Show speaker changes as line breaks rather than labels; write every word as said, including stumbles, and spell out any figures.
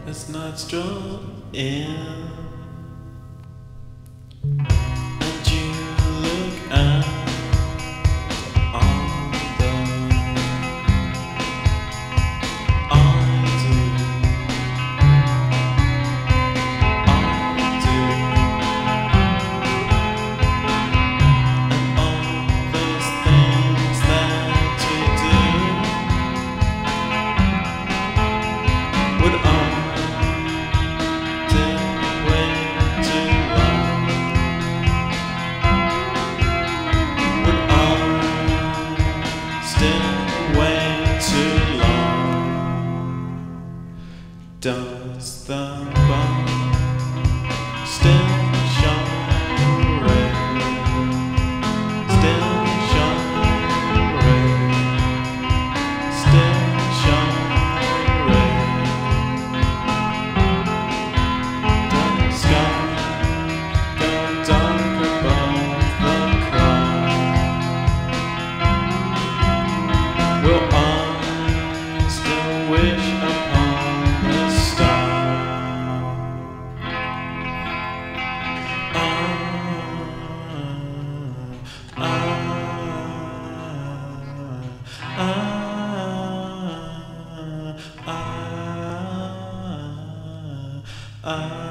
It's not strong in. And you look at all the I do, I do, and all those things that you do would I Does the bomb still shine red? Still shine red? Still shine red? Does the sky go dark above the cloud? Will I still wish upon I